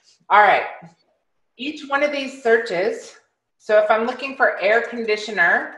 All right. Each one of these searches, so if I'm looking for air conditioner,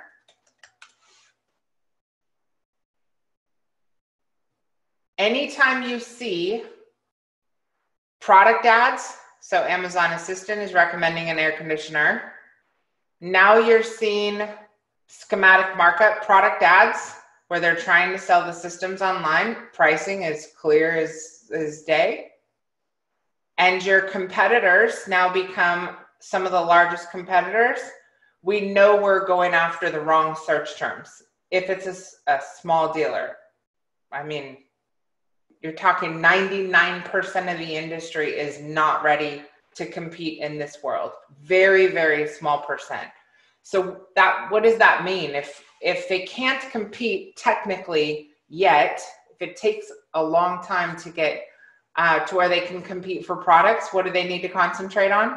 anytime you see product ads, so Amazon Assistant is recommending an air conditioner. Now you're seeing schematic markup product ads where they're trying to sell the systems online. Pricing is clear as day. And your competitors now become some of the largest competitors. We know we're going after the wrong search terms. If it's a small dealer, I mean, you're talking 99% of the industry is not ready to compete in this world. Very, very small percent. So what does that mean? If they can't compete technically yet, if it takes a long time to get to where they can compete for products, what do they need to concentrate on?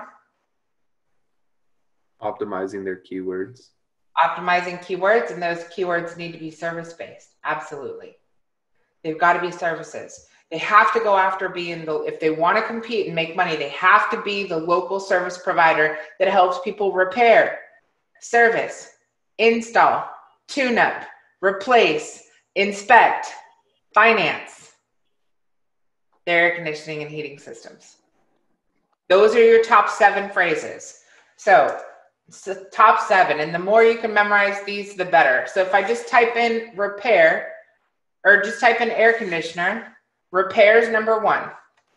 Optimizing their keywords. Optimizing keywords, and those keywords need to be service-based. Absolutely. They've got to be services. They have to go after being if they want to compete and make money, they have to be the local service provider that helps people repair, service, install, tune-up, replace, inspect, finance their air conditioning and heating systems. Those are your top 7 phrases. So it's the top 7, and the more you can memorize these, the better. So if I just type in repair, or just type in air conditioner, repair is number 1.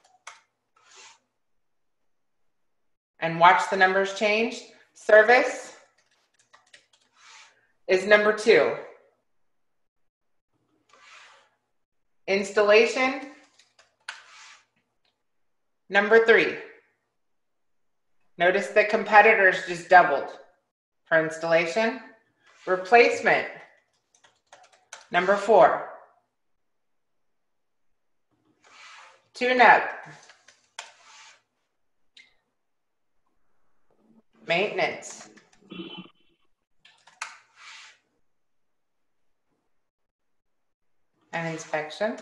And watch the numbers change. Service is number 2. Installation, number 3. Notice the competitors just doubled for installation. Replacement, number 4. Tune-up, maintenance, and inspection.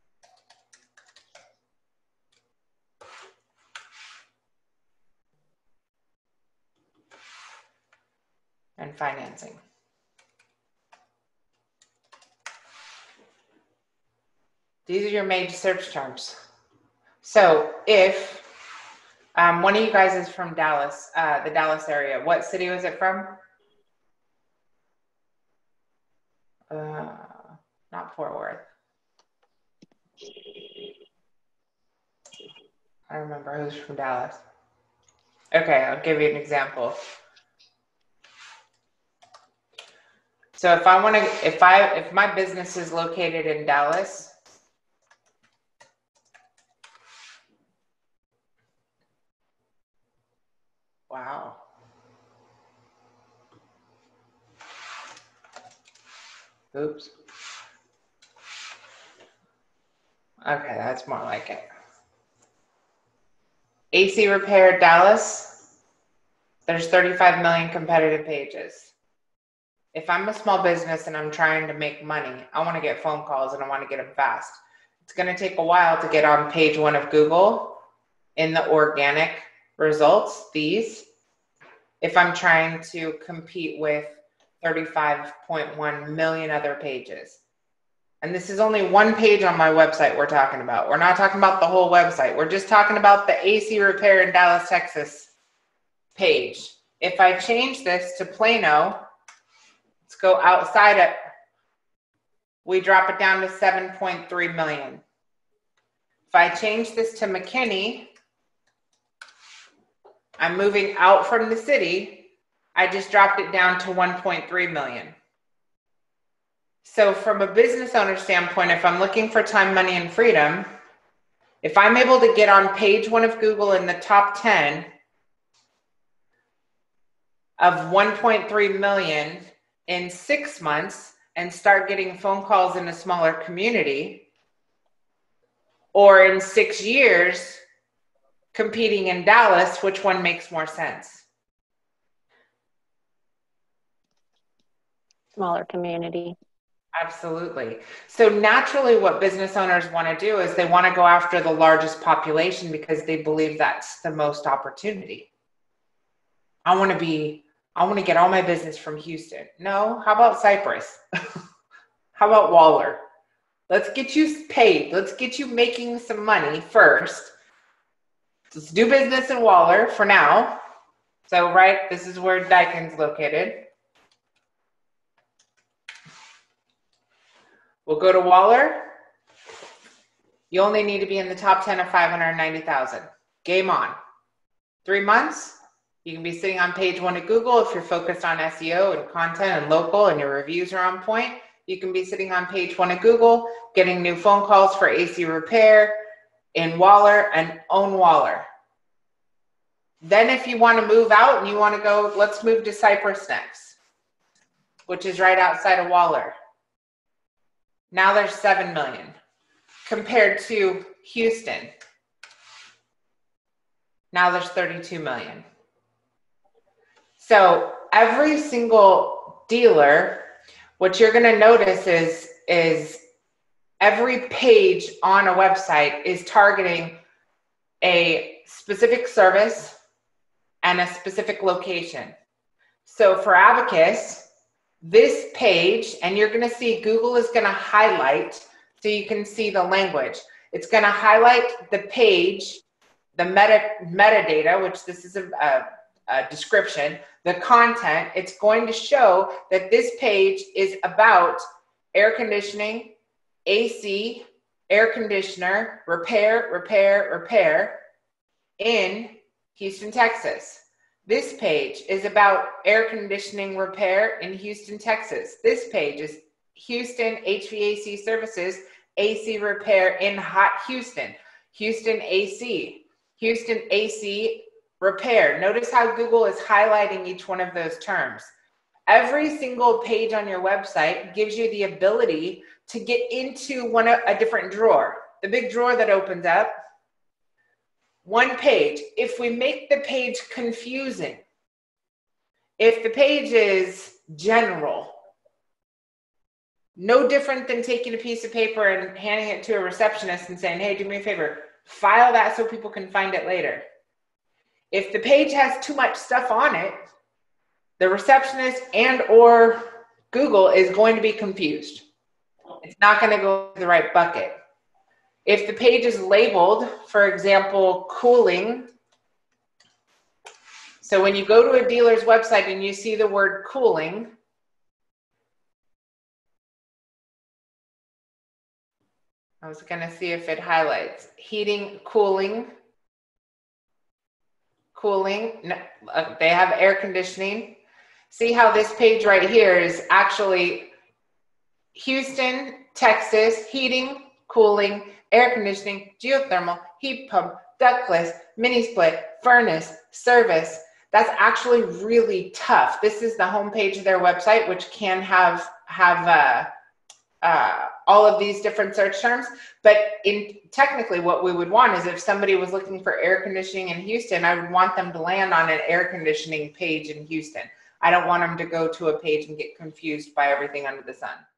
And financing. These are your major search terms. So if one of you guys is from Dallas, the Dallas area, what city was it from? Not Fort Worth. I remember who's from Dallas. Okay, I'll give you an example. So if my business is located in Dallas, wow. Oops. Okay, that's more like it. AC Repair Dallas, there's 35 million competitive pages. If I'm a small business and I'm trying to make money, I want to get phone calls and I want to get them fast. It's going to take a while to get on page 1 of Google in the organic results, these, if I'm trying to compete with 35.1 million other pages. And this is only one page on my website we're talking about. We're not talking about the whole website. We're just talking about the AC Repair in Dallas, Texas page. If I change this to Plano, let's go outside it. We drop it down to 7.3 million. If I change this to McKinney, I'm moving out from the city. I just dropped it down to 1.3 million. So from a business owner standpoint, if I'm looking for time, money, and freedom, if I'm able to get on page 1 of Google in the top 10 of 1.3 million in 6 months and start getting phone calls in a smaller community, or in 6 years competing in Dallas, which one makes more sense? Smaller community. Absolutely. So naturally what business owners want to do is they want to go after the largest population because they believe that's the most opportunity. I want to get all my business from Houston. No, how about Cyprus? How about Waller? Let's get you paid. Let's get you making some money first. Let's do business in Waller for now. So, right, this is where Daikin's located. We'll go to Waller. You only need to be in the top 10 of 590,000. Game on. 3 months, you can be sitting on page 1 of Google if you're focused on SEO and content and local and your reviews are on point. You can be sitting on page 1 of Google, getting new phone calls for AC repair in Waller and own Waller. Then if you want to move out and you want to go, let's move to Cyprus next, which is right outside of Waller. Now there's 7 million compared to Houston. Now there's 32 million. So every single dealer, what you're going to notice is every page on a website is targeting a specific service and a specific location. So for Abacus, this page, and you're going to see Google is going to highlight so you can see the language. It's going to highlight the page, the metadata, which this is a description, the content. It's going to show that this page is about air conditioning, AC, air conditioner, repair in Houston, Texas. This page is about air conditioning repair in Houston, Texas. This page is Houston HVAC services, AC repair in hot Houston, Houston AC repair. Notice how Google is highlighting each one of those terms. Every single page on your website gives you the ability to get into a different drawer. The big drawer that opens up, one page. If we make the page confusing, if the page is general, no different than taking a piece of paper and handing it to a receptionist and saying, hey, do me a favor, file that so people can find it later. If the page has too much stuff on it, the receptionist and or Google is going to be confused. It's not going to go in the right bucket. If the page is labeled, for example, cooling, so when you go to a dealer's website and you see the word cooling, I was going to see if it highlights heating, cooling. No, they have air conditioning. See how this page right here is actually Houston, Texas, heating, cooling, air conditioning, geothermal, heat pump, ductless, mini split, furnace, service. That's actually really tough. This is the homepage of their website, which can have all of these different search terms. But technically what we would want is if somebody was looking for air conditioning in Houston, I would want them to land on an air conditioning page in Houston. I don't want them to go to a page and get confused by everything under the sun.